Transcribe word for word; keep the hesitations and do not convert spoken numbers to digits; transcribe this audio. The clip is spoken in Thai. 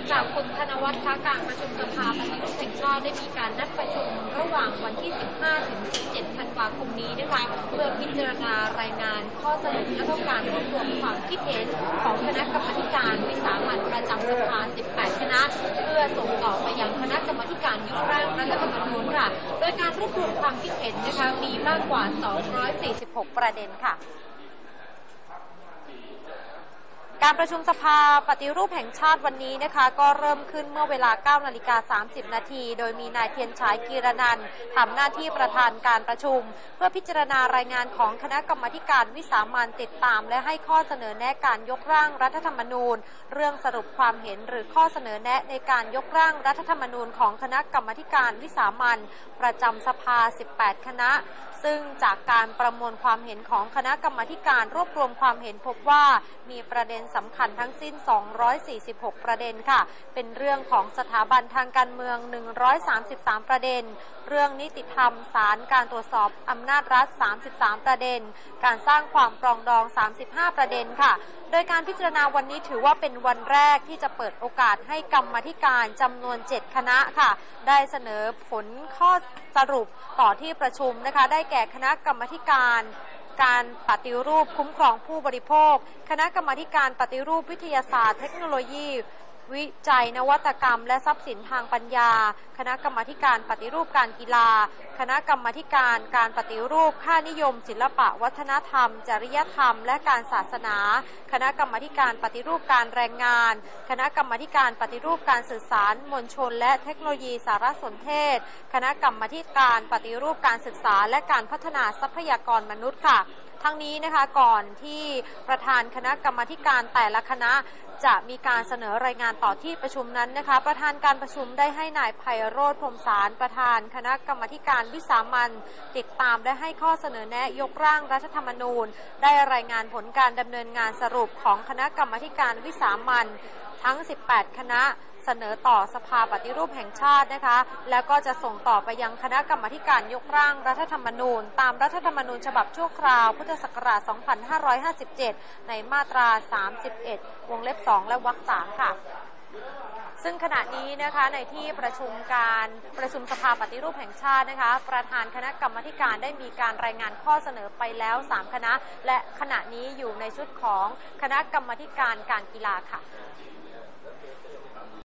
ค่ะคุณธนวัฒน์คะการประชุมสภาปฏิรูปแห่งชาติได้มีการนัดประชุมระหว่างวันที่ สิบห้าถึงสิบเจ็ด ธันวาคมนี้นะคะเพื่อพิจารณารายงานข้อสรุปและการรวบรวมความคิดเห็นของคณะกรรมาการวิสามัญประจำสภา สิบแปด คณะเพื่อส่งต่อไปยังคณะกรรมาการยกร่างรัฐธรรมนูญค่ะโดยการรวบรวมความคิดเห็นนะคะมีมากกว่า สองร้อยสี่สิบหก ประเด็นค่ะการประชุมสภาปฏิรูปแห่งชาติวันนี้นะคะก็เริ่มขึ้นเมื่อเวลา เก้านาฬิกาสามสิบ นาทีโดยมีนายเทียนฉายกีรนันท์ทำหน้าที่ประธานการประชุมเพื่อพิจารณารายงานของคณะกรรมาการวิสามัญติดตามและให้ข้อเสนอแนะการยกร่างรัฐธรรมนูญเรื่องสรุปความเห็นหรือข้อเสนอแนะในการยกร่างรัฐธรรมนูญของคณะกรรมาการวิสามัญประจำสภา สิบแปด คณะซึ่งจากการประมวลความเห็นของคณะกรรมาการรวบรวมความเห็นพบว่ามีประเด็นสำคัญทั้งสิ้นสองร้อยสี่สิบหกประเด็นค่ะเป็นเรื่องของสถาบันทางการเมืองหนึ่งร้อยสามสิบสามประเด็นเรื่องนิติธรรมศาลการตรวจสอบอำนาจรัฐสามสิบสามประเด็นการสร้างความปรองดองสามสิบห้าประเด็นค่ะโดยการพิจารณาวันนี้ถือว่าเป็นวันแรกที่จะเปิดโอกาสให้กรรมาธิการจำนวนเจ็ดคณะค่ะได้เสนอผลข้อสรุปต่อที่ประชุมนะคะได้แก่คณะกรรมาธิการการปฏิรูปคุ้มครองผู้บริโภคคณะกรรมาการปฏิรูปวิทยาศาสตร์เทคโนโลยีวิจัยนวัตกรรมและทรัพย์สินทางปัญญาคณะกรรมาการปฏิรูปการกีฬาคณะกรรมาการการปฏิรูปค่านิยมศิลปะวัฒนธรรมจริยธรรมและการศาสนาคณะกรรมาการปฏิรูปการแรงงานคณะกรรมาการปฏิรูปการสื่อสารมวลชนและเทคโนโลยีสารสนเทศคณะกรรมาการปฏิรูปการศึกษาและการพัฒนาทรัพยากรมนุษย์ค่ะทั้งนี้นะคะก่อนที่ประธานคณะกรรมาการแต่ละคณะจะมีการเสนอรายงานต่อที่ประชุมนั้นนะคะประธานการประชุมได้ให้นายไพโรจน์พรหมสารประธานคณะกรรมาการวิสามัญติดตามและให้ข้อเสนอแนะยกร่างรัฐธรรมนูญได้รายงานผลการดำเนินงานสรุปของคณะกรรมาการวิสามัญทั้งสิบแปดคณะเสนอต่อสภาปฏิรูปแห่งชาตินะคะแล้วก็จะส่งต่อไปยังคณะกรรมาการยกร่างรัฐธรรมนูญตามรัฐธรรมนูญฉบับชั่วคราวพุทธศักราช สองพันห้าร้อยห้าสิบเจ็ด ในมาตรา สามสิบเอ็ด วงเล็บ สอง และวรรค สาม ค่ะซึ่งขณะนี้นะคะในที่ประชุมการประชุมสภาปฏิรูปแห่งชาตินะคะประธานคณะกรรมาการได้มีการรายงานข้อเสนอไปแล้วสามคณะและขณะนี้อยู่ในชุดของคณะกรรมาการการกีฬาค่ะ